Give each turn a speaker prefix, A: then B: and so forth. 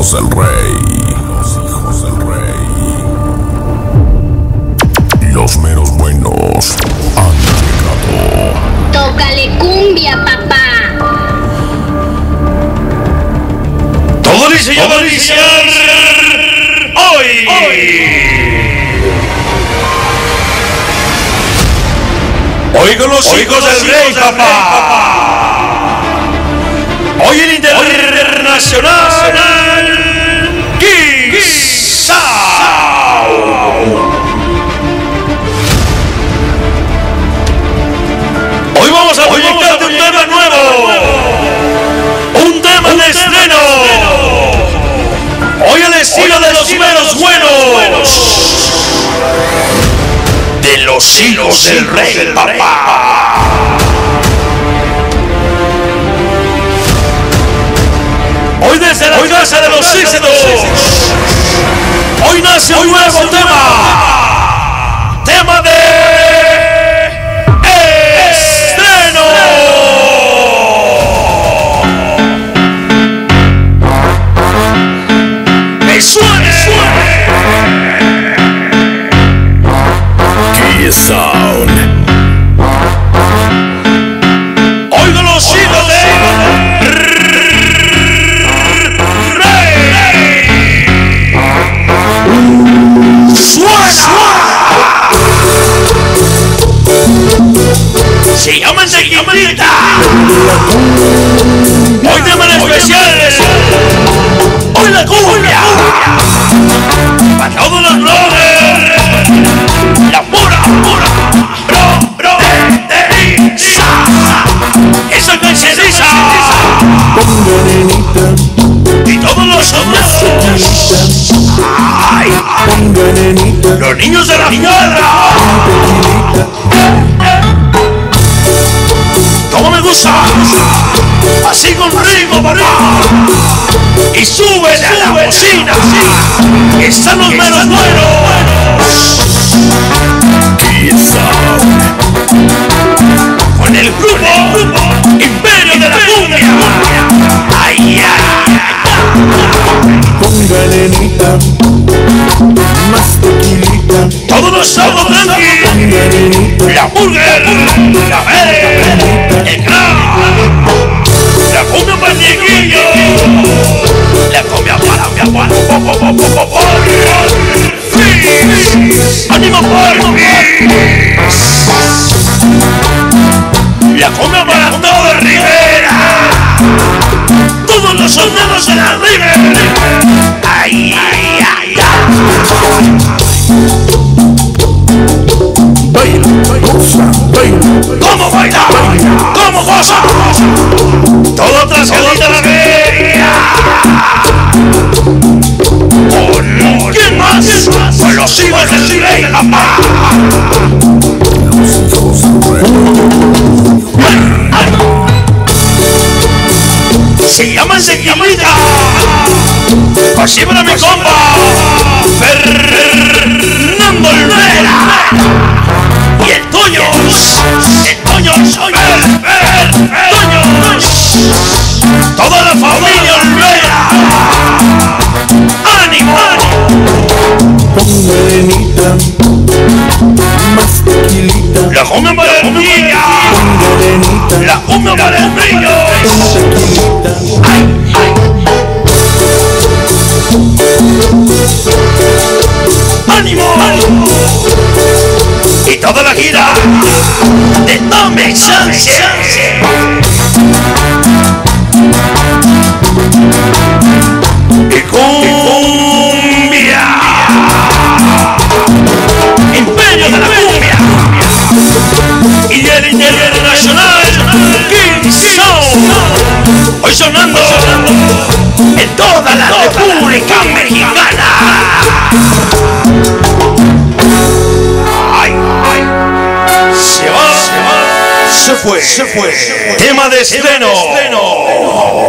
A: hijos del rey. Los meros buenos han llegado.
B: Tócale cumbia, papá.
C: Todo diseño va a iniciar hoy. Hoy con los hijos del rey, papá. Hoy el internacional King Sound. Hoy vamos a proyectarte un tema nuevo. Un tema de estreno. Hoy al estilo de los meros buenos. De los hijos del rey, papá. Hoy desde la casa de los éxitos. Hoy nace un nuevo tema. Tema de estreno. ¡Que suene!
A: King Sound.
C: Oigo los hijos de rey. ¡Suena! Se llaman Tequilita. Hoy tema en especial. Hoy la cumbia. Para todos los brothers. La pura. Brotheriza. Esa canceriza. Y todos los hombres. Ay. Los niños de la cuadra. Como me gusta. Así con ritmo, papá. Y súbele a la bocina. Están los menos buenos.
A: King Sound.
C: Con el grupo Imperio de la Cumbia. Ay,
D: Póngale nita, más tequilita.
C: todos los sábados tranqui. La burger, la verde, el gran, la cumbia para el chiquillo, la cumbia para ánimo por la cumbia para toda Rivera, todos los soldados de la Rivera. Ay.
D: Baila, goza, baila.
C: ¿Cómo baila? ¿Cómo goza? Todo trasladito a la feria. ¿Con quién más? Con los hijos del rey, papá.
A: Los hijos del rey.
C: Se llaman Tequilita. Así para mi compa Fernando Olvera. Y el Toño toda la familia Olvera. ¡Ánimo!
D: Póngale nita, más tequilita.
C: La cumbia para el niño.
D: Póngale nita,
C: La cumbia para el niño.
D: tequilita.
C: ¡Ánimo! Y toda la gira de Tome Chance. Y cumbia. Imperio de la cumbia. Y el internacional King Sound. Hoy sonando en toda la República Mexicana. Ay. Se fue. Tema de estreno.